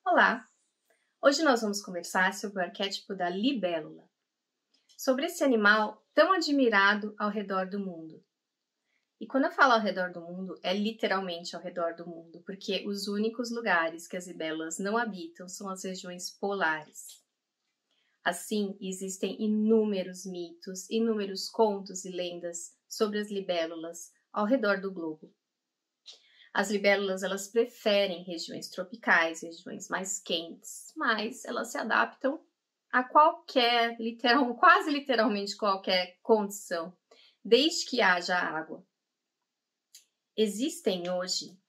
Olá! Hoje nós vamos conversar sobre o arquétipo da libélula, sobre esse animal tão admirado ao redor do mundo. E quando eu falo ao redor do mundo, é literalmente ao redor do mundo, porque os únicos lugares que as libélulas não habitam são as regiões polares. Assim, existem inúmeros mitos, inúmeros contos e lendas sobre as libélulas ao redor do globo. As libélulas, elas preferem regiões tropicais, regiões mais quentes, mas elas se adaptam a qualquer, quase literalmente qualquer condição, desde que haja água. Existem hoje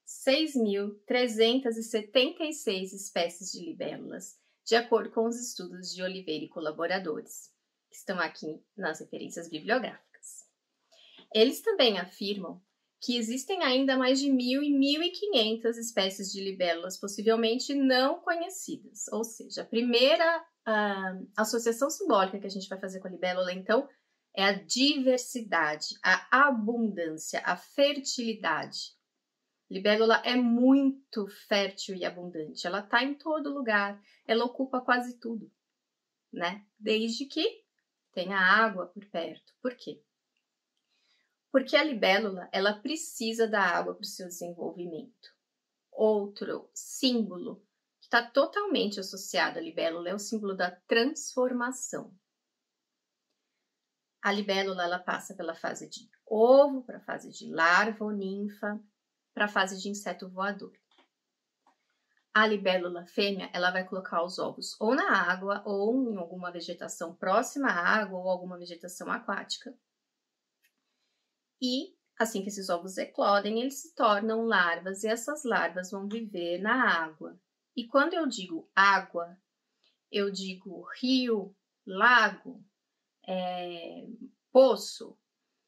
6.376 espécies de libélulas, de acordo com os estudos de Oliveira e colaboradores, que estão aqui nas referências bibliográficas. Eles também afirmam que existem ainda mais de 1.000 e 1.500 espécies de libélulas possivelmente não conhecidas. Ou seja, a primeira associação simbólica que a gente vai fazer com a libélula, então, é a diversidade, a abundância, a fertilidade. Libélula é muito fértil e abundante. Ela está em todo lugar, ela ocupa quase tudo, né? Desde que tenha água por perto. Por quê? Porque a libélula, ela precisa da água para o seu desenvolvimento. Outro símbolo que está totalmente associado à libélula é o símbolo da transformação. A libélula, ela passa pela fase de ovo, para a fase de larva ou ninfa, para a fase de inseto voador. A libélula fêmea, ela vai colocar os ovos ou na água ou em alguma vegetação próxima à água ou alguma vegetação aquática. E, assim que esses ovos eclodem, eles se tornam larvas e essas larvas vão viver na água. E quando eu digo água, eu digo rio, lago, poço,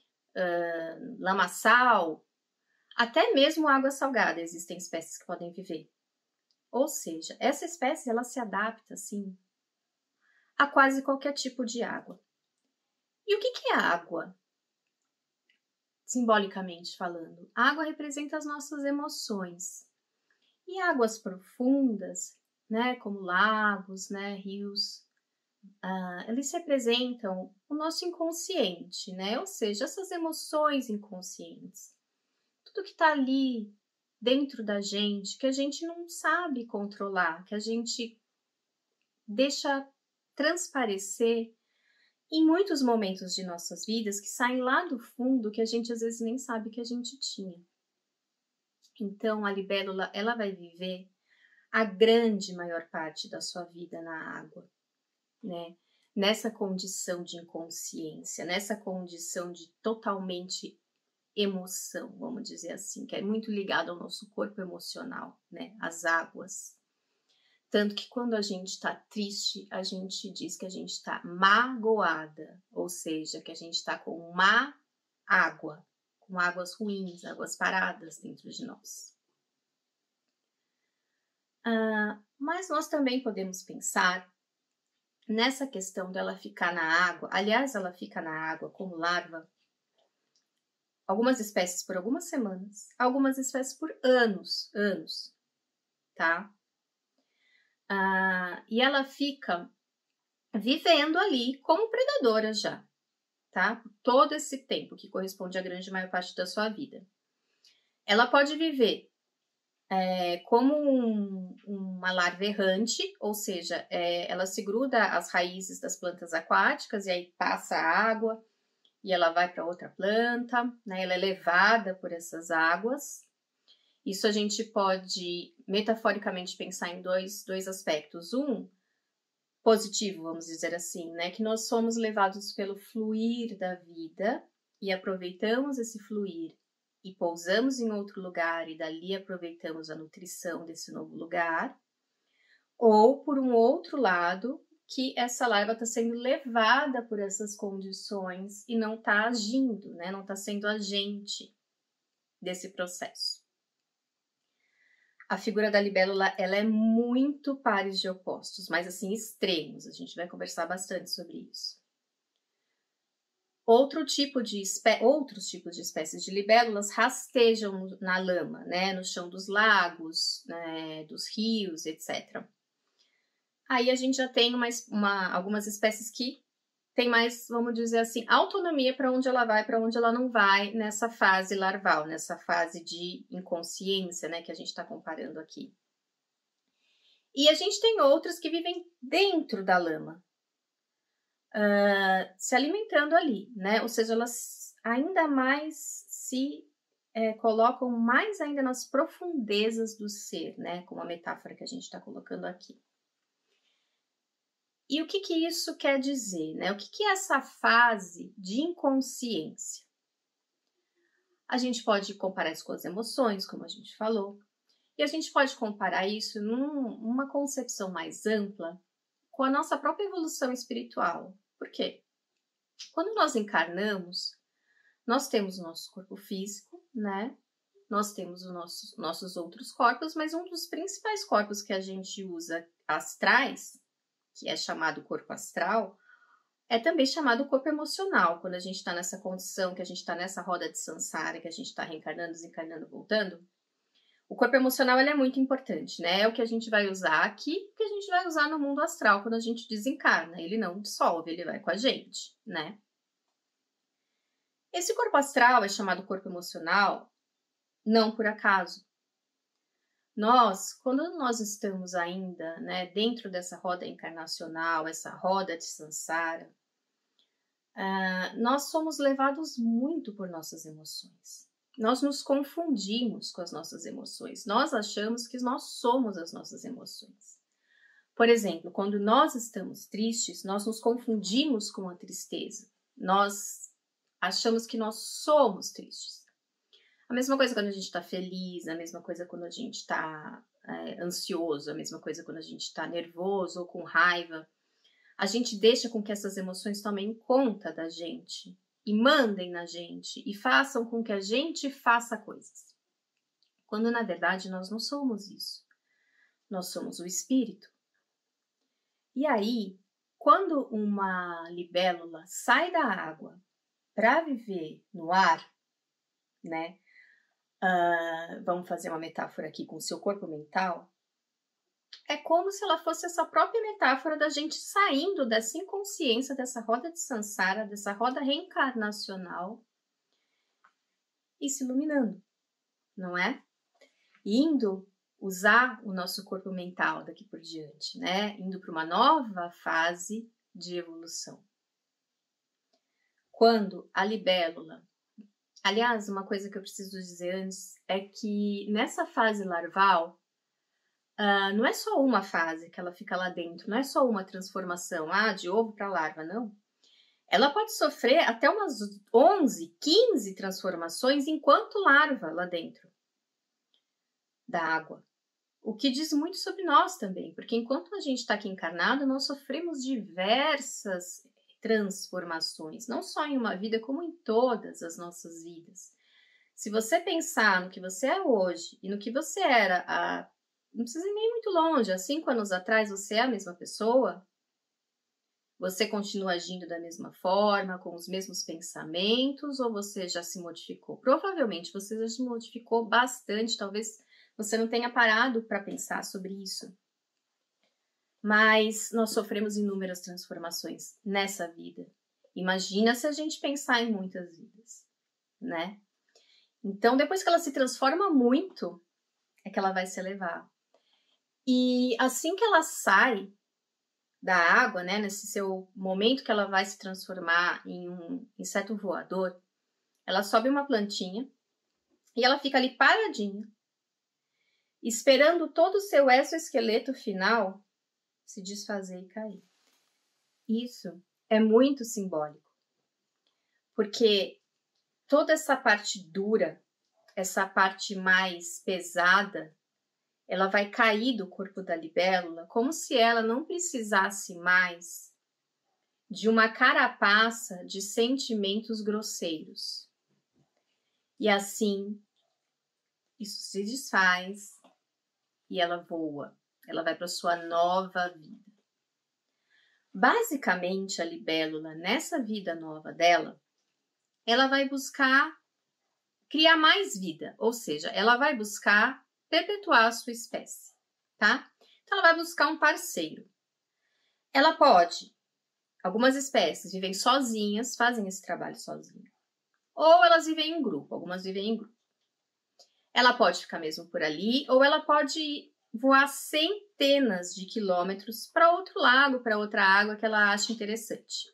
lamaçal, até mesmo água salgada existem espécies que podem viver. Ou seja, essa espécie ela se adapta, assim, a quase qualquer tipo de água. E o que é água? Simbolicamente falando, a água representa as nossas emoções. E águas profundas, né, como lagos, né, rios, eles representam o nosso inconsciente, né? Ou seja, essas emoções inconscientes. Tudo que está ali dentro da gente, que a gente não sabe controlar, que a gente deixa transparecer em muitos momentos de nossas vidas que saem lá do fundo que a gente às vezes nem sabe que a gente tinha. Então, a libélula, ela vai viver a grande maior parte da sua vida na água, né? Nessa condição de inconsciência, nessa condição de totalmente emoção, vamos dizer assim, que é muito ligado ao nosso corpo emocional, né? As águas. Tanto que quando a gente está triste, a gente diz que a gente está magoada, ou seja, que a gente está com má água, com águas ruins, águas paradas dentro de nós. Mas nós também podemos pensar nessa questão dela ficar na água. Aliás, ela fica na água como larva, algumas espécies por algumas semanas, algumas espécies por anos, tá? E ela fica vivendo ali como predadora já, tá? Por todo esse tempo, que corresponde à grande maior parte da sua vida. Ela pode viver como uma larva errante, ou seja, ela se gruda às raízes das plantas aquáticas e aí passa a água e ela vai para outra planta, né? Ela é levada por essas águas. Isso a gente pode, metaforicamente, pensar em dois aspectos. Um, positivo, vamos dizer assim, né? Que nós somos levados pelo fluir da vida e aproveitamos esse fluir e pousamos em outro lugar e dali aproveitamos a nutrição desse novo lugar. Ou, por um outro lado, que essa larva está sendo levada por essas condições e não está agindo, né? Não está sendo agente desse processo. A figura da libélula, ela é muito pares de opostos, mas assim, extremos. A gente vai conversar bastante sobre isso. Outros tipos de espécies de libélulas rastejam na lama, né, no chão dos lagos, né, dos rios, etc. Aí a gente já tem algumas espécies que tem mais, vamos dizer assim, autonomia para onde ela vai, para onde ela não vai nessa fase larval, nessa fase de inconsciência, né, que a gente está comparando aqui. E a gente tem outras que vivem dentro da lama, se alimentando ali, né? Ou seja, elas ainda mais se colocam mais ainda nas profundezas do ser, né? Como a metáfora que a gente está colocando aqui. E o que isso quer dizer, né? O que é essa fase de inconsciência? A gente pode comparar isso com as emoções, como a gente falou, e a gente pode comparar isso numa concepção mais ampla com a nossa própria evolução espiritual. Por quê? Quando nós encarnamos, nós temos o nosso corpo físico, né? Nós temos os nossos outros corpos, mas um dos principais corpos que a gente usa, astrais, que é chamado corpo astral, é também chamado corpo emocional, quando a gente está nessa condição, que a gente está nessa roda de samsara, que a gente está reencarnando, desencarnando, voltando. O corpo emocional ele é muito importante, né? É o que a gente vai usar aqui, que a gente vai usar no mundo astral quando a gente desencarna. Ele não dissolve, ele vai com a gente, né? Esse corpo astral é chamado corpo emocional não por acaso. Quando nós estamos ainda, né, dentro dessa roda encarnacional, essa roda de samsara, nós somos levados muito por nossas emoções. Nós nos confundimos com as nossas emoções. Nós achamos que nós somos as nossas emoções. Por exemplo, quando nós estamos tristes, nós nos confundimos com a tristeza. Nós achamos que nós somos tristes. A mesma coisa quando a gente está feliz, a mesma coisa quando a gente está ansioso, a mesma coisa quando a gente está nervoso ou com raiva. A gente deixa com que essas emoções tomem conta da gente e mandem na gente e façam com que a gente faça coisas. Quando, na verdade, nós não somos isso. Nós somos o espírito. E aí, quando uma libélula sai da água para viver no ar, né? Vamos fazer uma metáfora aqui com o seu corpo mental. É como se ela fosse essa própria metáfora da gente saindo dessa inconsciência, dessa roda de samsara, dessa roda reencarnacional e se iluminando, não é? Indo usar o nosso corpo mental daqui por diante, né? Indo para uma nova fase de evolução. Quando a libélula... Aliás, uma coisa que eu preciso dizer antes é que nessa fase larval, não é só uma fase que ela fica lá dentro, não é só uma transformação, de ovo para larva, não. Ela pode sofrer até umas 11, 15 transformações enquanto larva lá dentro da água. O que diz muito sobre nós também, porque enquanto a gente está aqui encarnado, nós sofremos diversas transformações, não só em uma vida, como em todas as nossas vidas. Se você pensar no que você é hoje e no que você era não precisa ir nem muito longe, há 5 anos atrás você é a mesma pessoa, você continua agindo da mesma forma, com os mesmos pensamentos, ou você já se modificou? Provavelmente você já se modificou bastante, talvez você não tenha parado para pensar sobre isso. Mas nós sofremos inúmeras transformações nessa vida. Imagina se a gente pensar em muitas vidas, né? Então, depois que ela se transforma muito, é que ela vai se elevar. E assim que ela sai da água, né, nesse seu momento que ela vai se transformar em um inseto voador, ela sobe uma plantinha e ela fica ali paradinha, esperando todo o seu exoesqueleto final se desfazer e cair. Isso é muito simbólico, porque toda essa parte dura, essa parte mais pesada, ela vai cair do corpo da libélula como se ela não precisasse mais de uma carapaça de sentimentos grosseiros. E assim, isso se desfaz e ela voa. Ela vai para sua nova vida. Basicamente, a libélula, nessa vida nova dela, ela vai buscar criar mais vida, ou seja, ela vai buscar perpetuar a sua espécie, tá? Então, ela vai buscar um parceiro. Ela pode, algumas espécies vivem sozinhas, fazem esse trabalho sozinha. Ou elas vivem em grupo, algumas vivem em grupo. Ela pode ficar mesmo por ali, ou ela pode voar centenas de quilômetros para outro lago, para outra água que ela acha interessante.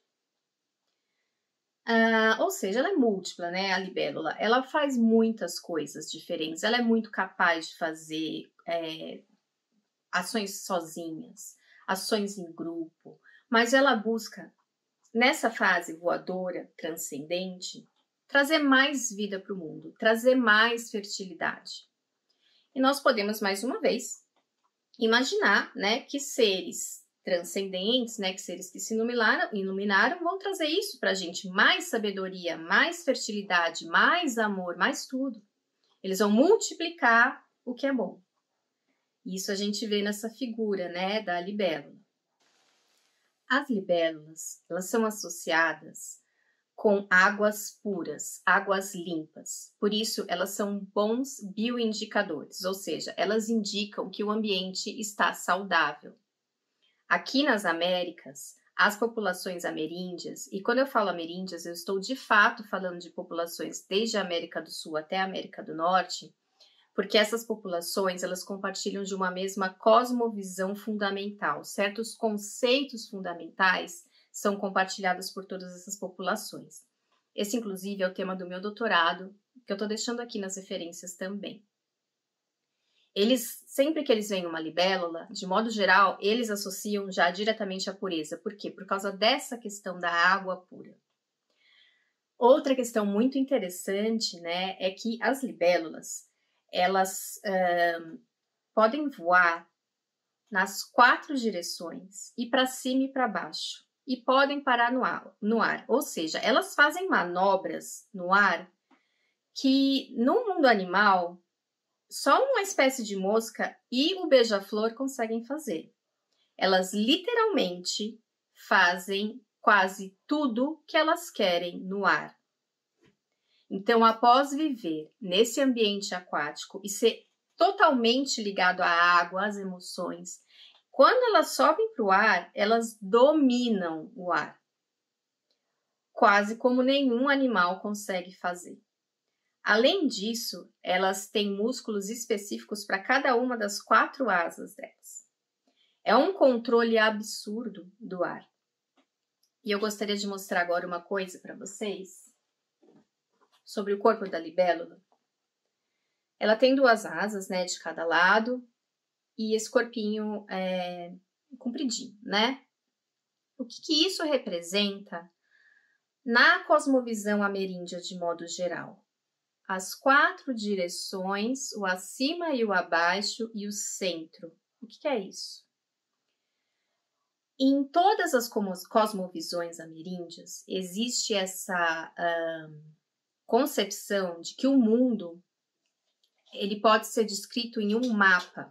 Ou seja, ela é múltipla, né? A libélula. Ela faz muitas coisas diferentes. Ela é muito capaz de fazer ações sozinhas, ações em grupo. Mas ela busca, nessa fase voadora, transcendente, trazer mais vida para o mundo, trazer mais fertilidade. E nós podemos, mais uma vez, imaginar, né, que seres transcendentes, né, que seres que se iluminaram vão trazer isso para a gente, mais sabedoria, mais fertilidade, mais amor, mais tudo. Eles vão multiplicar o que é bom. Isso a gente vê nessa figura, né, da libélula. As libélulas, elas são associadas com águas puras, águas limpas. Por isso, elas são bons bioindicadores, ou seja, elas indicam que o ambiente está saudável. Aqui nas Américas, as populações ameríndias, e quando eu falo ameríndias, eu estou de fato falando de populações desde a América do Sul até a América do Norte, porque essas populações, elas compartilham de uma mesma cosmovisão fundamental. Certos conceitos fundamentais são compartilhados por todas essas populações. Esse, inclusive, é o tema do meu doutorado, que eu estou deixando aqui nas referências também. Sempre que eles veem uma libélula, de modo geral, eles associam já diretamente à pureza. Por quê? Por causa dessa questão da água pura. Outra questão muito interessante, né, é que as libélulas, elas podem voar nas 4 direções, e para cima e para baixo, e podem parar no ar. Ou seja, elas fazem manobras no ar que, no mundo animal, só uma espécie de mosca e o beija-flor conseguem fazer. Elas literalmente fazem quase tudo que elas querem no ar. Então, após viver nesse ambiente aquático e ser totalmente ligado à água, às emoções, quando elas sobem para o ar, elas dominam o ar. Quase como nenhum animal consegue fazer. Além disso, elas têm músculos específicos para cada uma das 4 asas delas. É um controle absurdo do ar. E eu gostaria de mostrar agora uma coisa para vocês sobre o corpo da libélula. Ela tem 2 asas, né, de cada lado, e esse corpinho é compridinho, né? O que isso representa na cosmovisão ameríndia de modo geral? As 4 direções, o acima e o abaixo e o centro. O que é isso? Em todas as cosmovisões ameríndias, existe essa concepção de que o mundo ele pode ser descrito em um mapa.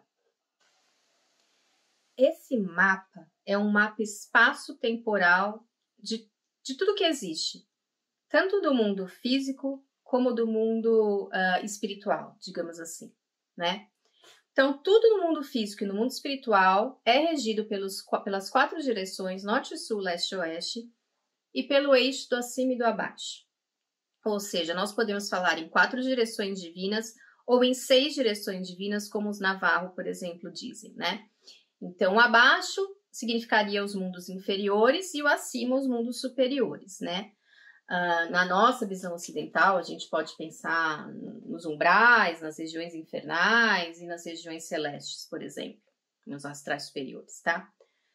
Esse mapa é um mapa espaço-temporal de tudo que existe, tanto do mundo físico como do mundo espiritual, digamos assim, né? Então, tudo no mundo físico e no mundo espiritual é regido pelas 4 direções, norte, sul, leste e oeste, e pelo eixo do acima e do abaixo. Ou seja, nós podemos falar em 4 direções divinas ou em 6 direções divinas, como os Navarro, por exemplo, dizem, né? Então, o abaixo significaria os mundos inferiores e o acima os mundos superiores, né? Na nossa visão ocidental, a gente pode pensar nos umbrais, nas regiões infernais e nas regiões celestes, por exemplo, nos astrais superiores, tá?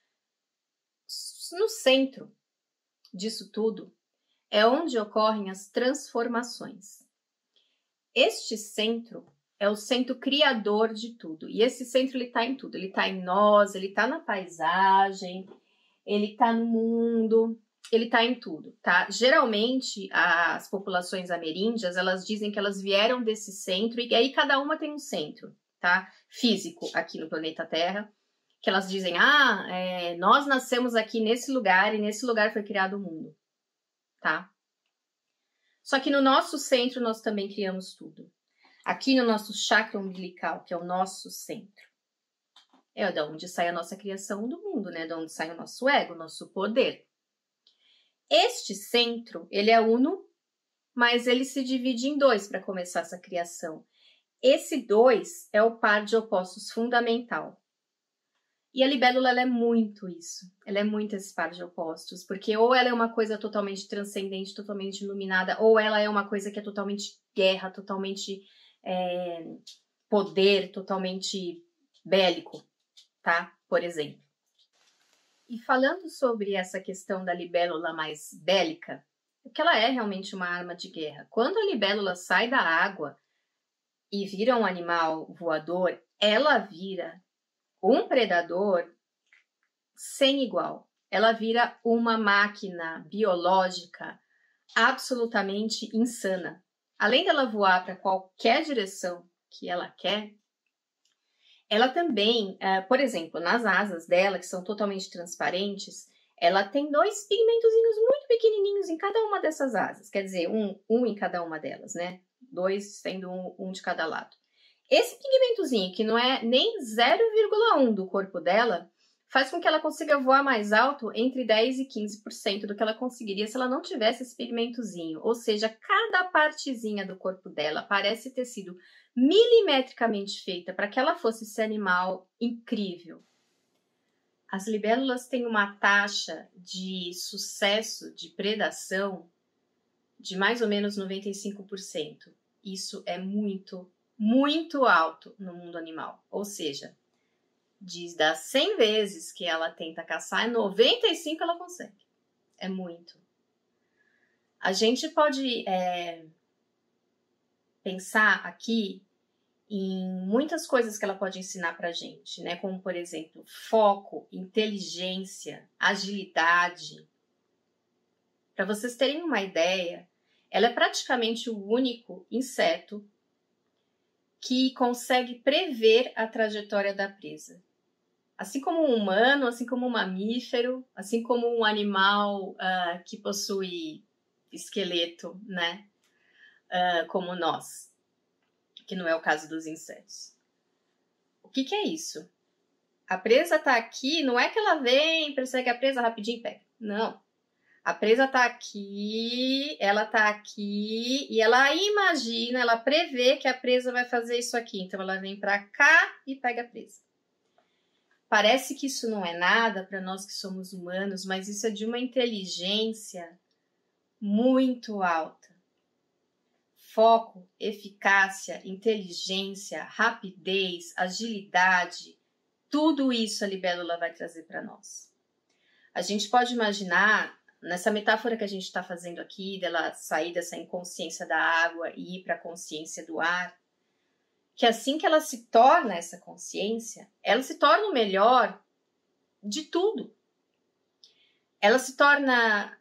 No centro disso tudo é onde ocorrem as transformações. Este centro é o centro criador de tudo. E esse centro, ele está em tudo. Ele está em nós, ele está na paisagem, ele está no mundo, ele está em tudo, tá? Geralmente, as populações ameríndias, elas dizem que elas vieram desse centro, e aí cada uma tem um centro, tá? Físico, aqui no planeta Terra, que elas dizem, nós nascemos aqui nesse lugar, e nesse lugar foi criado o mundo, tá? Só que no nosso centro, nós também criamos tudo. Aqui no nosso chakra umbilical, que é o nosso centro. É da onde sai a nossa criação do mundo, né? Da onde sai o nosso ego, o nosso poder. Este centro, ele é uno, mas ele se divide em dois para começar essa criação. Esse dois é o par de opostos fundamental. E a libélula, ela é muito isso. Ela é muito esse par de opostos, porque ou ela é uma coisa totalmente transcendente, totalmente iluminada, ou ela é uma coisa que é totalmente guerra, totalmente poder, totalmente bélico, tá? Por exemplo. E falando sobre essa questão da libélula mais bélica, porque ela é realmente uma arma de guerra. Quando a libélula sai da água e vira um animal voador, ela vira um predador sem igual. Ela vira uma máquina biológica absolutamente insana. Além dela voar para qualquer direção que ela quer, ela também, por exemplo, nas asas dela, que são totalmente transparentes, ela tem 2 pigmentozinhos muito pequenininhos em cada uma dessas asas. Quer dizer, um em cada uma delas, né? 2 sendo um de cada lado. Esse pigmentozinho, que não é nem 0,1 do corpo dela, faz com que ela consiga voar mais alto entre 10% e 15% do que ela conseguiria se ela não tivesse esse pigmentozinho. Ou seja, cada partezinha do corpo dela parece ter sido milimetricamente feita para que ela fosse esse animal incrível. As libélulas têm uma taxa de sucesso de predação de mais ou menos 95%. Isso é muito, muito alto no mundo animal. Ou seja, das 100 vezes que ela tenta caçar, 95 ela consegue. É muito. A gente pode pensar aqui em muitas coisas que ela pode ensinar pra gente, né? Como, por exemplo, foco, inteligência, agilidade. Para vocês terem uma ideia, ela é praticamente o único inseto que consegue prever a trajetória da presa. Assim como um humano, assim como um mamífero, assim como um animal que possui esqueleto, né? Como nós, que não é o caso dos insetos. O que é isso? A presa tá aqui, não é que ela vem, persegue a presa rapidinho e pega. Não. A presa tá aqui, ela tá aqui e ela imagina, ela prevê que a presa vai fazer isso aqui. Então ela vem pra cá e pega a presa. Parece que isso não é nada para nós que somos humanos, mas isso é de uma inteligência muito alta. Foco, eficácia, inteligência, rapidez, agilidade, tudo isso a libélula vai trazer para nós. A gente pode imaginar, nessa metáfora que a gente está fazendo aqui, dela sair dessa inconsciência da água e ir para a consciência do ar, que assim que ela se torna essa consciência, ela se torna o melhor de tudo. Ela se torna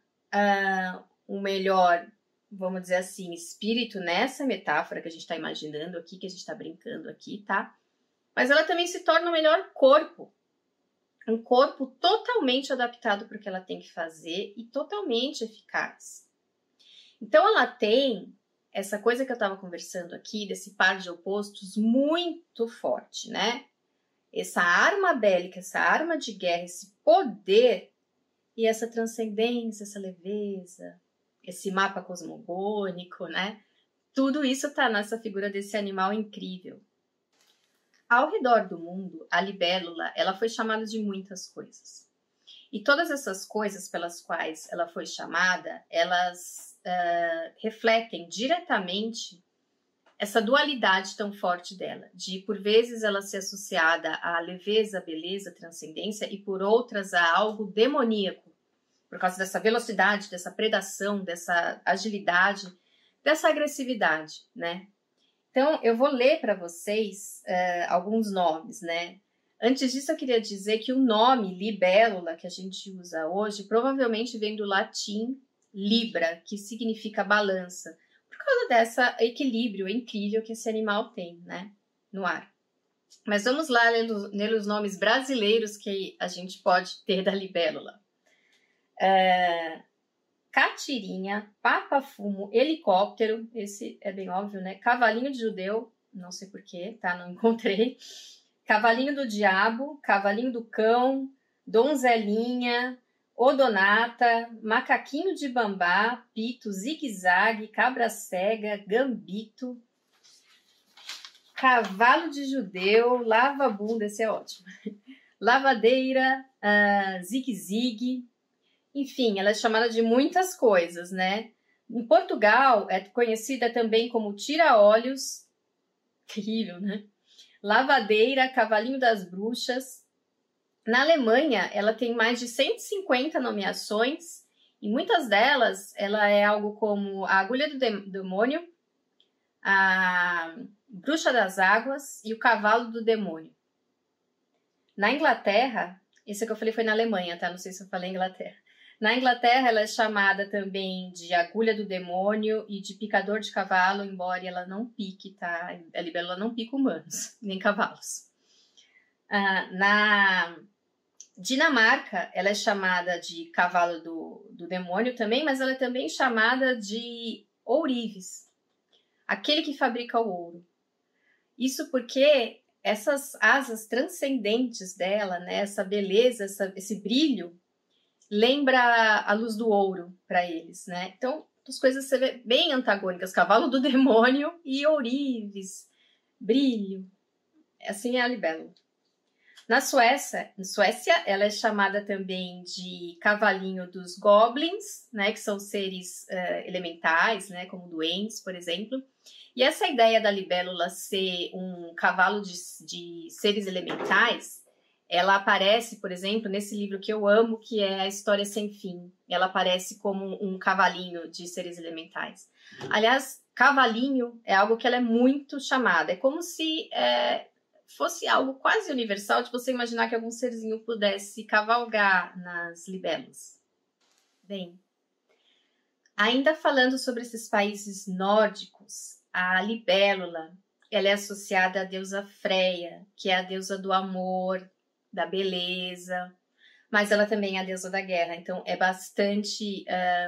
o melhor, vamos dizer assim, espírito nessa metáfora que a gente está imaginando aqui, que a gente está brincando aqui, tá? Mas ela também se torna o melhor corpo. Um corpo totalmente adaptado para o que ela tem que fazer e totalmente eficaz. Então ela tem essa coisa que eu estava conversando aqui, desse par de opostos muito forte, né? Essa arma bélica, essa arma de guerra, esse poder e essa transcendência, essa leveza, esse mapa cosmogônico, né? Tudo isso está nessa figura desse animal incrível. Ao redor do mundo, a libélula, ela foi chamada de muitas coisas. E todas essas coisas pelas quais ela foi chamada, elas refletem diretamente essa dualidade tão forte dela, de por vezes ela ser associada à leveza, beleza, transcendência e por outras a algo demoníaco, por causa dessa velocidade, dessa predação, dessa agilidade, dessa agressividade, né? Então, eu vou ler para vocês alguns nomes, né? Antes disso, eu queria dizer que o nome libélula que a gente usa hoje provavelmente vem do latim libra, que significa balança, por causa desse equilíbrio incrível que esse animal tem, né, no ar. Mas vamos lá ler os nomes brasileiros que a gente pode ter da libélula. Catirinha, papa-fumo, helicóptero, esse é bem óbvio, né? Cavalinho de judeu, não sei porquê, tá? Não encontrei. cavalinho do diabo, cavalinho do cão, donzelinha, odonata, macaquinho de bambá, pito, zigue-zague, cabra cega, gambito, cavalo de judeu, lava-bunda, esse é ótimo, lavadeira, zigue-zigue, enfim, ela é chamada de muitas coisas, né? Em Portugal, é conhecida também como tira-olhos, terrível, né? Lavadeira, cavalinho das bruxas. Na Alemanha, ela tem mais de 150 nomeações, e muitas delas, ela é algo como a agulha do demônio, a bruxa das águas e o cavalo do demônio. Na Inglaterra, esse que eu falei foi na Alemanha, tá? Não sei se eu falei Inglaterra. Na Inglaterra, ela é chamada também de agulha do demônio e de picador de cavalo, embora ela não pique, tá? A libélula não pica humanos, nem cavalos. Na Dinamarca, ela é chamada de cavalo do demônio também, mas ela é também chamada de ourives, aquele que fabrica o ouro. Isso porque essas asas transcendentes dela, né, essa beleza, esse brilho, lembra a luz do ouro para eles, né? Então, as coisas você vê bem antagônicas, cavalo do demônio e ourives, brilho. Assim é a libélula. Na Suécia, ela é chamada também de cavalinho dos goblins, né, que são seres elementais, né, como duendes, por exemplo. E essa ideia da libélula ser um cavalo de seres elementais, ela aparece, por exemplo, nesse livro que eu amo, que é A História Sem Fim. Ela aparece como um cavalinho de seres elementais. Aliás, cavalinho é algo que ela é muito chamada. É como se fosse algo quase universal de você imaginar que algum serzinho pudesse cavalgar nas libélulas. Bem, ainda falando sobre esses países nórdicos, a libélula, ela é associada à deusa Freia, que é a deusa do amor, da beleza, mas ela também é a deusa da guerra, então é bastante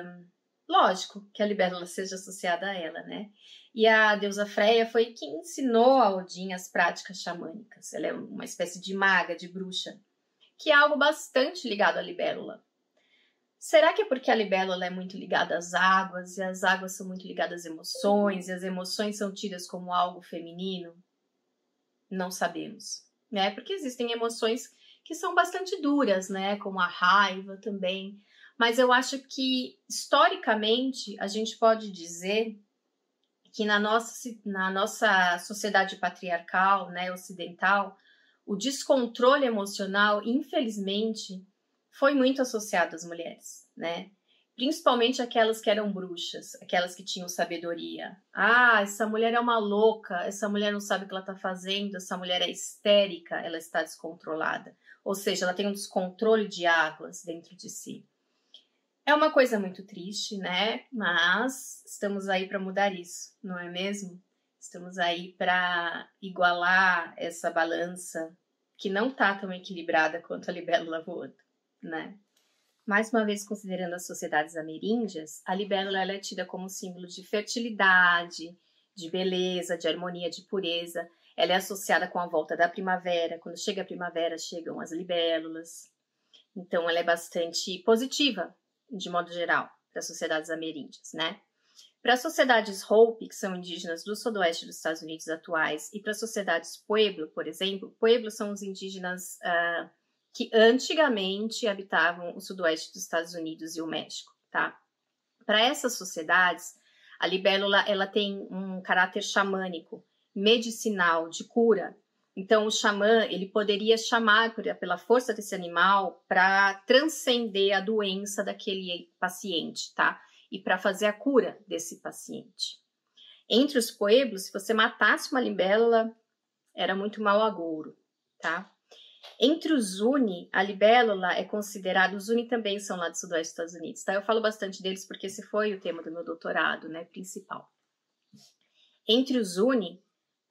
lógico que a libélula seja associada a ela, né? E a deusa Freia foi quem ensinou a Odin as práticas xamânicas. Ela é uma espécie de maga, de bruxa, que é algo bastante ligado à libélula. Será que é porque a libélula é muito ligada às águas, e as águas são muito ligadas às emoções, e as emoções são tidas como algo feminino? Não sabemos, né? Porque existem emoções que são bastante duras, né? Como a raiva também. Mas eu acho que, historicamente, a gente pode dizer que na nossa sociedade patriarcal, né, ocidental, o descontrole emocional, infelizmente, foi muito associado às mulheres, né? Principalmente aquelas que eram bruxas, aquelas que tinham sabedoria. Ah, essa mulher é uma louca, essa mulher não sabe o que ela está fazendo, essa mulher é histérica, ela está descontrolada. Ou seja, ela tem um descontrole de águas dentro de si. É uma coisa muito triste, né? Mas estamos aí para mudar isso, não é mesmo? Estamos aí para igualar essa balança que não está tão equilibrada quanto a libélula voando, né? Mais uma vez, considerando as sociedades ameríndias, a libélula ela é tida como símbolo de fertilidade, de beleza, de harmonia, de pureza. Ela é associada com a volta da primavera. Quando chega a primavera, chegam as libélulas. Então, ela é bastante positiva, de modo geral, para as sociedades ameríndias, né? Para as sociedades Hopi, que são indígenas do sudoeste dos Estados Unidos atuais, e para as sociedades Pueblo, por exemplo, Pueblo são os indígenas que antigamente habitavam o sudoeste dos Estados Unidos e o México, tá? Para essas sociedades, a libélula ela tem um caráter xamânico, medicinal, de cura. Então, o xamã, ele poderia chamar pela força desse animal para transcender a doença daquele paciente, tá? E para fazer a cura desse paciente. Entre os pueblos, se você matasse uma libélula, era muito mau agouro, tá? Entre os Zuni, a libélula é considerada... Os Zuni também são lá do sudoeste dos Estados Unidos, tá? Eu falo bastante deles porque esse foi o tema do meu doutorado, né, principal. Entre os Zuni,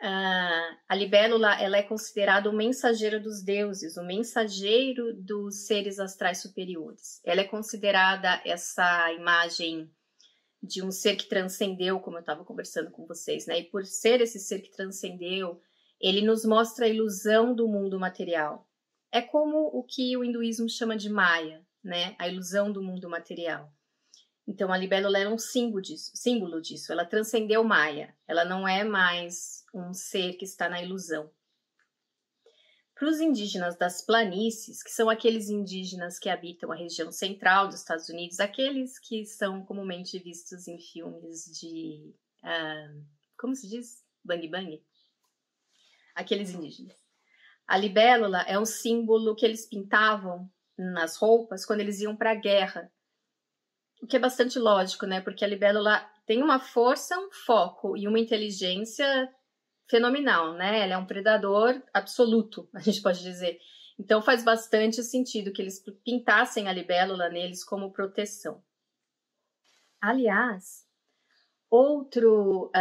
a libélula ela é considerada o mensageiro dos deuses, o mensageiro dos seres astrais superiores. Ela é considerada essa imagem de um ser que transcendeu, como eu estava conversando com vocês, né? E por ser esse ser que transcendeu, Ele nos mostra a ilusão do mundo material. É como o que o hinduísmo chama de Maya, né? A ilusão do mundo material. Então, a libélula é um símbolo disso. Ela transcendeu Maya. Ela não é mais um ser que está na ilusão. Para os indígenas das planícies, que são aqueles indígenas que habitam a região central dos Estados Unidos, aqueles que são comumente vistos em filmes de... como se diz? Bang Bang? Aqueles indígenas. A libélula é um símbolo que eles pintavam nas roupas quando eles iam para a guerra. O que é bastante lógico, né? Porque a libélula tem uma força, um foco e uma inteligência fenomenal, né? Ela é um predador absoluto, a gente pode dizer. Então faz bastante sentido que eles pintassem a libélula neles como proteção. Aliás, outro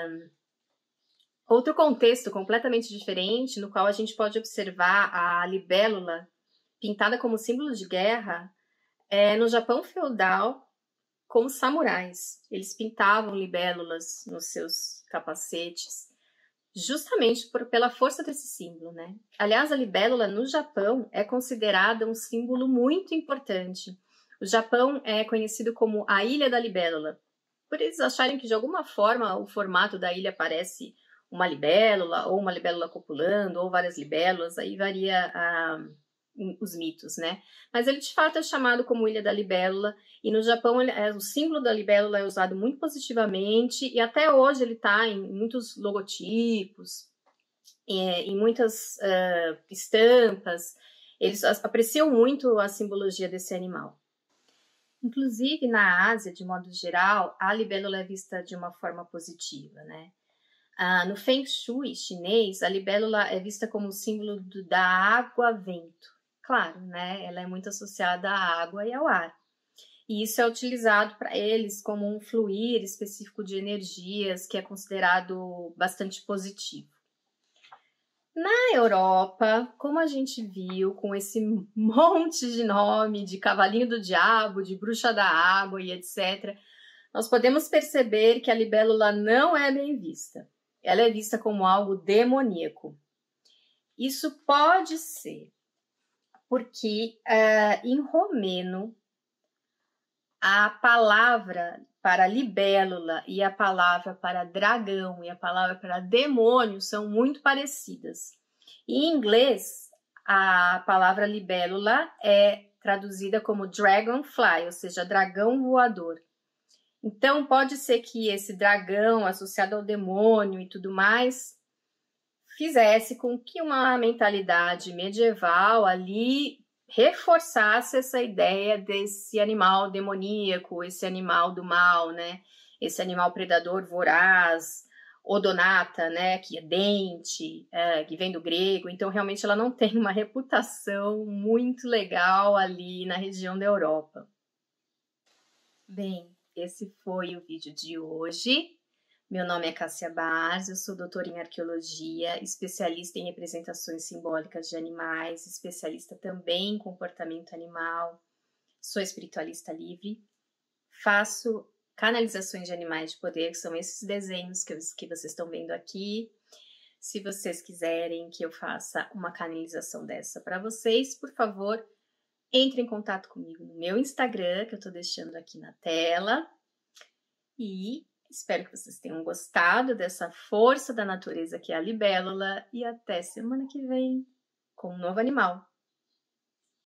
contexto completamente diferente, no qual a gente pode observar a libélula pintada como símbolo de guerra, é no Japão feudal, com os samurais. Eles pintavam libélulas nos seus capacetes, justamente pela força desse símbolo, né? Aliás, a libélula no Japão é considerada um símbolo muito importante. O Japão é conhecido como a Ilha da Libélula, por eles acharem que de alguma forma o formato da ilha parece uma libélula, ou uma libélula copulando, ou várias libélulas, aí varia os mitos, né? Mas ele de fato é chamado como Ilha da Libélula, e no Japão o símbolo da libélula é usado muito positivamente, e até hoje ele está em muitos logotipos, em muitas estampas. Eles apreciam muito a simbologia desse animal. Inclusive, na Ásia, de modo geral, a libélula é vista de uma forma positiva, né? No Feng Shui chinês, a libélula é vista como símbolo da água-vento. Claro, né? Ela é muito associada à água e ao ar. E isso é utilizado para eles como um fluir específico de energias que é considerado bastante positivo. Na Europa, como a gente viu, com esse monte de nome de cavalinho do diabo, de bruxa da água e etc., nós podemos perceber que a libélula não é bem vista. Ela é vista como algo demoníaco. Isso pode ser porque em romeno a palavra para libélula e a palavra para dragão e a palavra para demônio são muito parecidas. Em inglês, a palavra libélula é traduzida como dragonfly, ou seja, dragão voador. Então, pode ser que esse dragão associado ao demônio e tudo mais fizesse com que uma mentalidade medieval ali reforçasse essa ideia desse animal demoníaco, esse animal do mal, né? Esse animal predador voraz, odonata, né? Que é dente, que vem do grego. Então, realmente, ela não tem uma reputação muito legal ali na região da Europa. Bem, esse foi o vídeo de hoje. Meu nome é Cássia Barz, eu sou doutora em arqueologia, especialista em representações simbólicas de animais, especialista também em comportamento animal, sou espiritualista livre, faço canalizações de animais de poder, que são esses desenhos que vocês estão vendo aqui. Se vocês quiserem que eu faça uma canalização dessa para vocês, por favor, entre em contato comigo no meu Instagram, que eu estou deixando aqui na tela. E espero que vocês tenham gostado dessa força da natureza que é a libélula. E até semana que vem com um novo animal.